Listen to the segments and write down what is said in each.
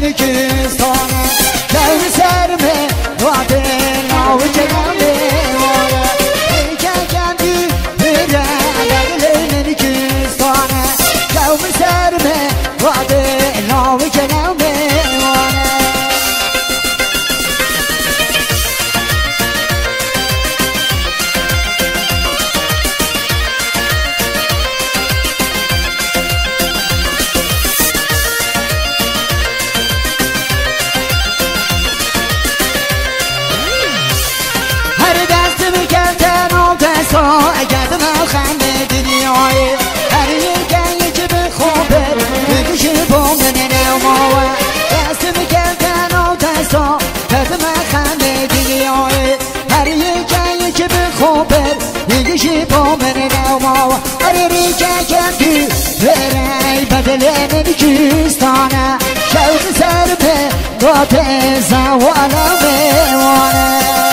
نمیکستانه دل سرمه وعده ناو جنامه واره که کندی میره دل نمیکستانه دل سرمه وعده ناو جنامه واره اگر ما خنده دنیای هر یکی که به خوبه بگیشه بومن نماوه دست میکردن و دستا کرد ما خنده دنیای هر یکی که به خوبه بگیشه بومن نماوه هر یکی کردی بری بدل نمیکستانه شوق سر به داده زوالا میوانه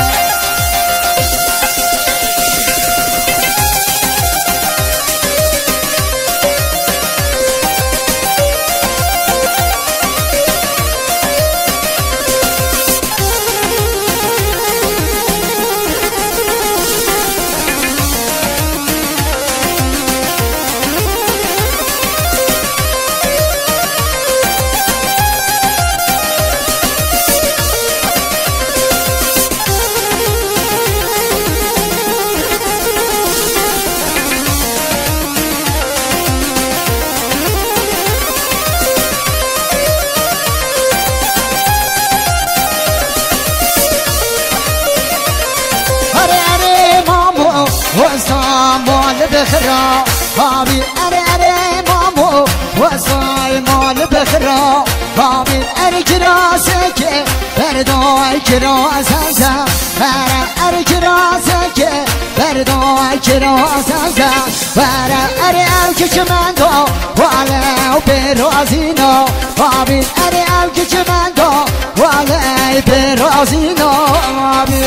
وصامول بخرا بابي أري مامو وصامول بخرا بابي أري كراسك بردوي كراسك أري كراسك بردوي كراسك أري أوك كماندو وعلى برازينو بابي أري أوك كماندو وعلى برازينو بابي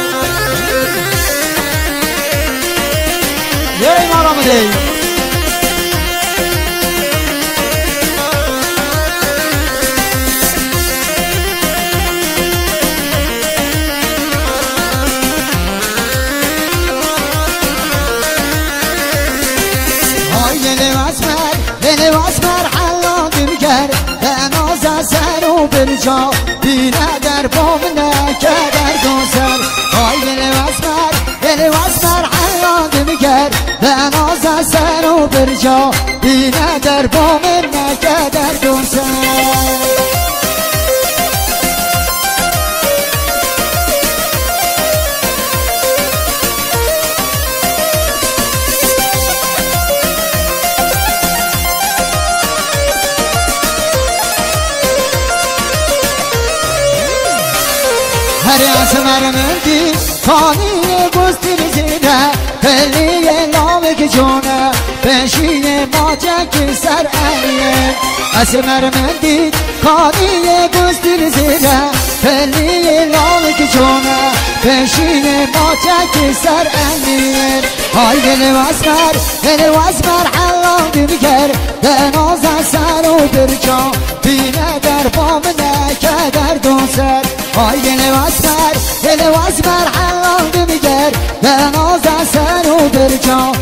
يا إمام دي هاي للي واسمر حلان دمجر بناز سر و برجا بينا در بومنا كدر دوسر هاي للي واسمر حلان دمجر بناز سر و برجا بینه در بام نکدر دوسر هر اسمر مندی خانی گستر زینه پلیه نامک جونه بشین ماجک سر ایه اسمر مندی خانی گستر زینه پلیه نامک جونه بشین ماجک سر ایه های دل واسمر حلان دیگر دناز سر و برجا بینه در بام نکدر دوسر های دل واسمر حلان دیگر دناز سر و برجا